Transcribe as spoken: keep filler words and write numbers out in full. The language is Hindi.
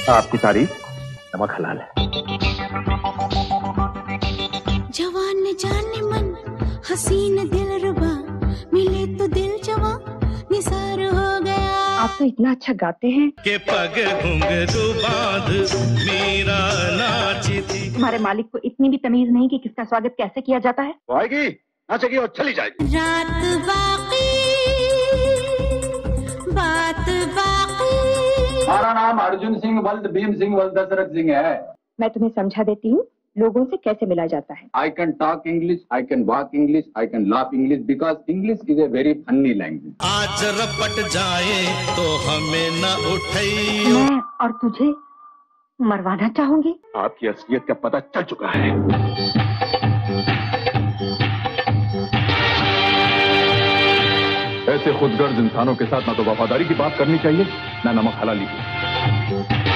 आपकी तारीफ नमक हलाल है। जवान जाने मन हसीन दिल रुबा, मिले तो दिल जवां निसार हो गया। आप तो इतना अच्छा गाते हैं के पग घुंघरू बांध मीरा नाची थी। तुम्हारे मालिक को इतनी भी तमीज नहीं कि किसका स्वागत कैसे किया जाता है। वो आएगी, नाचेगी और चली जाएगी। रात बाकी बात बाकी। हमारा नाम अर्जुन सिंह वल्द भीम सिंह वल्द दशरथ सिंह है। मैं तुम्हें समझा देती हूँ लोगों से कैसे मिला जाता है। I can talk English, I can walk English, I can laugh English because English is a very funny language. आज रपट जाए तो हमें न उठाइयो। मैं और तुझे मरवाना चाहूंगी। आपकी असलियत का पता चल चुका है। ऐसे खुदगर्ज इंसानों के साथ ना तो वफादारी की बात करनी चाहिए, ना नमक हलाली की।